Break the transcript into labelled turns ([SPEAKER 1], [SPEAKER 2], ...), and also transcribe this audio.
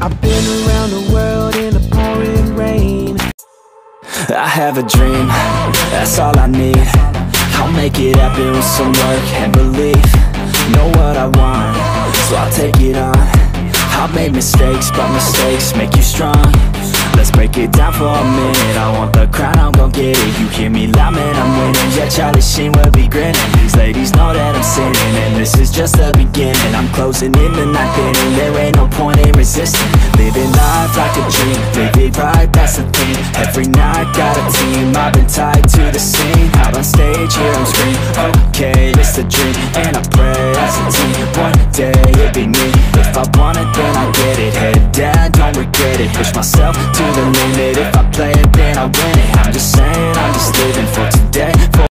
[SPEAKER 1] I've been around the world in the pouring rain.
[SPEAKER 2] I have a dream, that's all I need. I'll make it happen with some work and belief. Know what I want, so I'll take it on. I've made mistakes, but mistakes make you strong. Let's break it down for a minute. I want the crown, I'm gon' get it. You hear me loud, man, I'm winning. Yeah, Charlie Sheen will be grinning. These ladies know that I'm sinning, and this is just the beginning. I'm closing in the ninth inning, there ain't no point in resisting. Living life like a dream, live it right, that's the thing. Every night, got a team, I've been tied to the scene. Out on stage, hear them scream, okay, it's a dream. And I pray as a team, one day it'll be me. If I want it, then I get it. Head down, don't regret it. Push myself to the limit. If I play it, then I win it. I'm just saying, I'm just living for today.